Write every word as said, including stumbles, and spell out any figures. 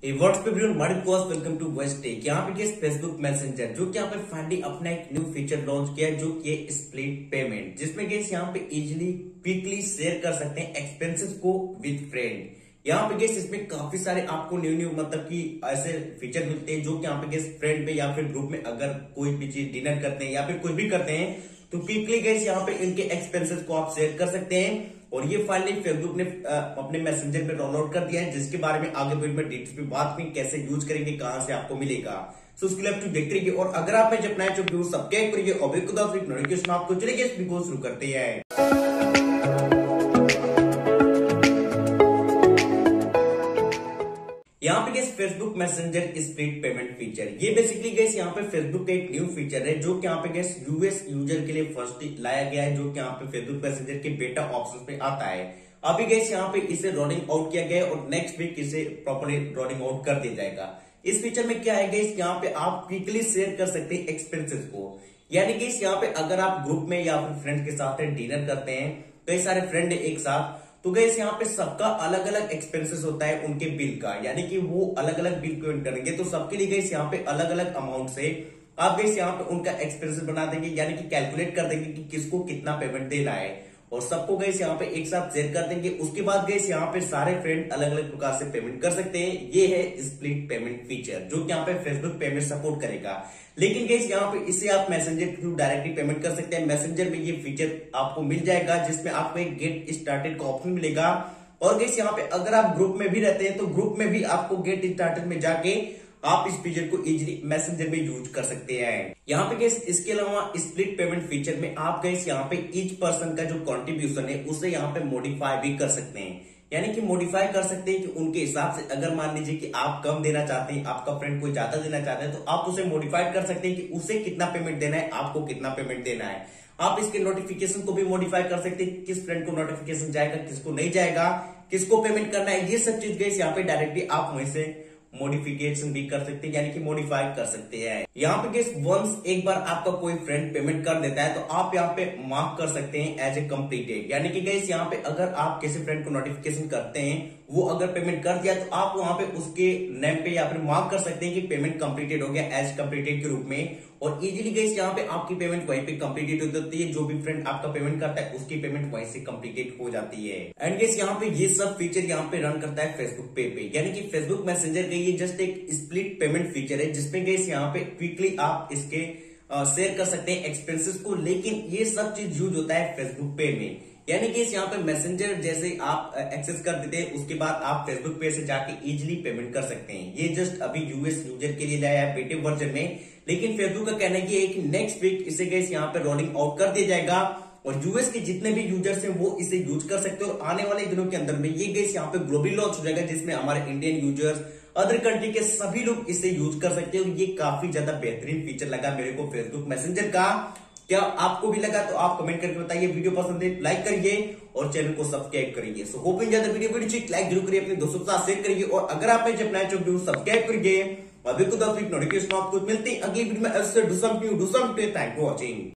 Hey, what's up everyone? My name is welcome to Voice Tech. यहाँ पे क्या Facebook messenger जो कि यहाँ पे फाइनली अपना एक न्यू फीचर लॉन्च किया है जो कि है स्प्लिट पेमेंट, जिसमें गेस यहाँ पे इजीली क्विकली शेयर कर सकते हैं एक्सपेंसेस को विद फ्रेंड। यहाँ पे गेस इसमें काफी सारे आपको न्यू न्यू मतलब कि ऐसे फीचर मिलते हैं जो कि यहाँ पे गेस फ्रेंड में या फिर ग्रुप में अगर कोई भी चीज डिनर करते हैं या फिर कुछ भी करते हैं तो क्विकली गेस यहाँ पे इनके एक्सपेंसेस को आप शेयर कर सकते हैं। और ये फाइनली फेसबुक ने अपने मैसेंजर में रोल आउट कर दिया है, जिसके बारे में आगे वीडियो में डिटेल्स में बात करेंगे, कैसे यूज करेंगे, कहां से आपको मिलेगा। सो उसके लिए आप देखते रहिए और अगर आप जब अपना जो सब्सक्राइब करिए और नोटिफिकेशन आपको चलेगी। इस वीडियो को शुरू करते हैं। यहाँ पे guys Facebook Messenger split payment feature, ये बेसिकली गैस यहाँ पे फेसबुक का एक न्यू फीचर है जो कि यहाँ पे गैस यूएस यूजर के लिए फर्स्ट लाया गया है, जो कि यहाँ पे फेसबुक मैसेंजर के बेटा ऑप्शन पे आता है। अभी गैस यहाँ पे इसे रोलिंग आउट किया गया है और नेक्स्ट वीक इसे प्रॉपर्ली रोलिंग आउट कर दिया जाएगा। इस फीचर में क्या है गैस, यहाँ पे आप क्विकली शेयर कर सकते हैं एक्सपेंसेस को। यानी कि यहाँ पे अगर आप ग्रुप में या फिर फ्रेंड के साथ डिनर करते हैं, कई सारे फ्रेंड एक साथ, तो गैस यहाँ पे सबका अलग अलग एक्सपेंसेस होता है उनके बिल का, यानी कि वो अलग अलग बिल पेमेंट करेंगे। तो सबके लिए गैस यहाँ पे अलग अलग अमाउंट से आप गैस यहाँ पे उनका एक्सपेंसेस बना देंगे, यानी कि कैलकुलेट कर देंगे कि किसको कितना पेमेंट देना है और सबको गैस यहाँ पे एक साथ शेयर कर देंगे। उसके बाद गैस यहाँ पे सारे फ्रेंड अलग अलग प्रकार से पेमेंट कर सकते हैं। ये है स्प्लिट पेमेंट फीचर जो कि यहाँ पे फेसबुक पेमेंट सपोर्ट करेगा। लेकिन गैस यहाँ पे इसे आप मैसेंजर के थ्रू डायरेक्टली पेमेंट कर सकते हैं। मैसेंजर में ये फीचर आपको मिल जाएगा जिसमें आपको एक गेट स्टार्टेड का ऑप्शन मिलेगा। और गैस यहाँ पे अगर आप ग्रुप में भी रहते हैं तो ग्रुप में भी आपको गेट स्टार्टेड में जाके आप इस फीचर को इजीली मैसेंजर में यूज कर सकते हैं। यहाँ पे गैस इसके अलावा स्प्लिट पेमेंट फीचर में आप गैस यहाँ पे ईच पर्सन का जो कंट्रीब्यूशन है उसे यहाँ पे मॉडिफाई भी कर सकते हैं, यानी कि मॉडिफाई कर सकते हैं कि उनके हिसाब से अगर मान लीजिए कि आप कम देना चाहते हैं, आपका फ्रेंड कोई ज्यादा देना चाहता है, तो आप उसे मॉडिफाई कर सकते हैं कि उसे कितना पेमेंट देना है, आपको कितना पेमेंट देना है। आप इसके नोटिफिकेशन को भी मॉडिफाई कर सकते हैं, किस फ्रेंड को नोटिफिकेशन जाएगा, किसको नहीं जाएगा, किसको पेमेंट करना है, ये सब चीज गैस यहाँ पे डायरेक्टली आप वहीं से मॉडिफिकेशन भी कर सकते हैं, यानी कि मॉडिफाई कर सकते हैं। यहाँ पे गैस वंस एक बार आपका कोई फ्रेंड पेमेंट कर देता है तो आप यहाँ पे मार्क कर सकते हैं एज ए कंप्लीटेड, यानी कि गैस यहाँ पे अगर आप किसी फ्रेंड को नोटिफिकेशन करते हैं, वो अगर पेमेंट कर दिया तो आप वहां पे उसके नेम पे या फिर मार्क कर सकते हैं कि पेमेंट कंप्लीटेड हो गया एज कंप्लीटेड के रूप में। और इजीली गैस यहाँ पे आपकी पेमेंट वहीं पे कंप्लीटेड हो जाती है, जो भी फ्रेंड आपका पेमेंट करता है उसकी पेमेंट वहीं से कंप्लीटेड हो जाती है। एंड गैस यहाँ पे ये सब फीचर यहाँ पे रन करता है फेसबुक पे पे, यानी कि फेसबुक मैसेंजर का ये जस्ट एक स्प्लिट पेमेंट फीचर है जिसमें गैस यहाँ पे क्विकली आप इसके शेयर कर सकते हैं एक्सपेंसेस को। लेकिन ये सब चीज यूज होता है फेसबुक पे में, यानी कि यहाँ पे मैसेंजर जैसे आप एक्सेस कर देते हैं उसके बाद आप फेसबुक पे से जाके इजीली पेमेंट कर सकते हैं। ये जस्ट अभी यूएस यूजर के लिए लाया है बेटे वर्जन में, लेकिन फेसबुक का कहना है कि नेक्स्ट वीक इसे गैस यहाँ पे रोलिंग आउट कर दिया जाएगा और यूएस के जितने भी यूजर्स हैं वो इसे यूज कर सकते हैं। और आने वाले दिनों के अंदर में ये गैस यहाँ पे ग्लोबली लॉन्च हो जाएगा, जिसमें हमारे इंडियन यूजर्स, अदर कंट्री के सभी लोग इसे यूज कर सकते हैं। और ये काफी ज्यादा बेहतरीन फीचर लगा मेरे को फेसबुक मैसेंजर का। क्या आपको भी लगा तो आप कमेंट करके बताइए। वीडियो पसंद है लाइक करिए और चैनल को सब्सक्राइब करिए। सो होप इन ज्यादा वीडियो वीडियो लाइक जरूर करिए, अपने दोस्तों के साथ शेयर करिए और अगर आपने जब नया वीडियो सब्सक्राइब करिए अभी को नोटिफिकेशन आपको मिलती है अगली वीडियो में। Thank you for watching.